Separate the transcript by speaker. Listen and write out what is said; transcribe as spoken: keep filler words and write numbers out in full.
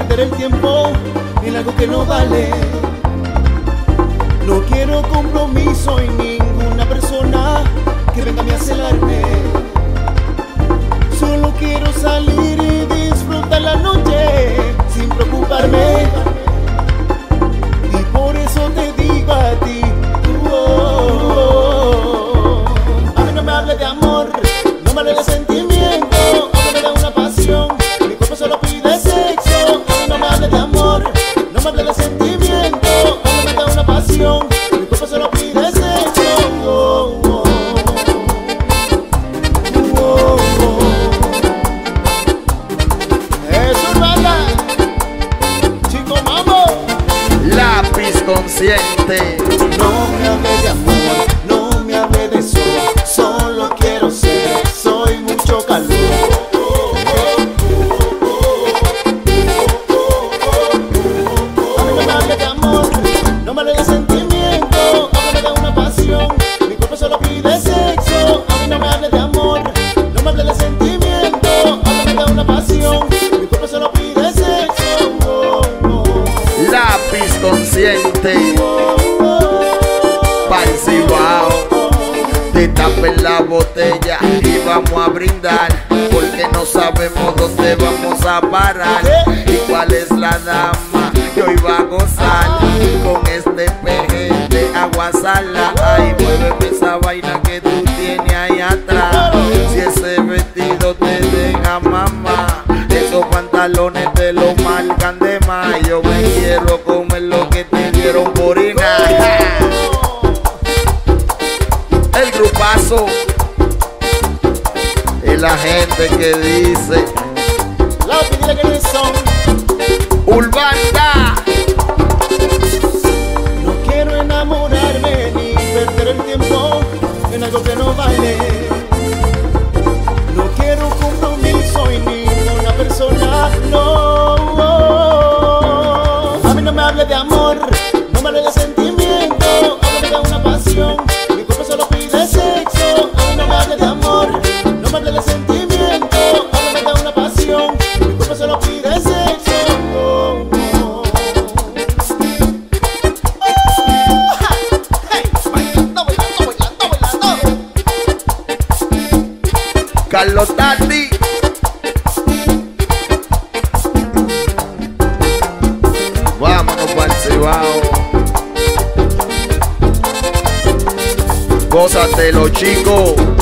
Speaker 1: perder el tiempo en algo que no vale. No quiero compromiso y ninguna persona que venga a mí a celarme. Solo quiero salir y disfrutar la noche sin preocuparme. Y por eso te digo a ti, oh, oh, oh. A mí no me hables de amor, no me hables de sentimiento, háblame de una pasión. Mi cuerpo solo pide sexo. A mí no me hables de amor, no me hables de sentimiento, háblame de una pasión. Mi cuerpo solo pide sexo. Oh, oh. Oh, oh. Eso nada, chico mambo.
Speaker 2: Lápiz consciente.
Speaker 1: No me hables de amor, no me hables de eso. Solo quiero ser, soy mucho calor. A mí no me hables de amor, no me hables de sentimiento, háblame de una pasión. Mi cuerpo solo pide sexo. A mí no me hables de amor, no me hables de sentimiento, háblame de una pasión. Mi cuerpo solo pide sexo. Oh, oh.
Speaker 2: Lápiz consciente. Pa'l Cibao. Te tapen la botella y vamos a brindar, porque no sabemos dónde vamos a parar y cuál es la dama que hoy va a gozar con este peje de agua salada. Ay, muéveme esa vaina que tú tienes ahí atrás. Si ese vestido te deja mamá, esos pantalones te lo marcan de más. Yo me quiero comer lo que te dieron por orinar. El grupazo es la gente que dice
Speaker 1: La opinión que son.
Speaker 2: Urbanda.
Speaker 1: No quiero enamorarme ni perder el tiempo en algo que no vale. No quiero compromiso y ninguna persona, no. A mí no me hables de amor, no me hables de sentimiento, háblame de una pasión. Mi cuerpo solo pide sexo. A mí no me hables de amor, no me hables de sentimiento, háblame de una pasión. Mi cuerpo solo pide sexo. Oh, oh.
Speaker 2: Carlos Tati. Vámonos pa'l Cibao. Gózatelo, chicos.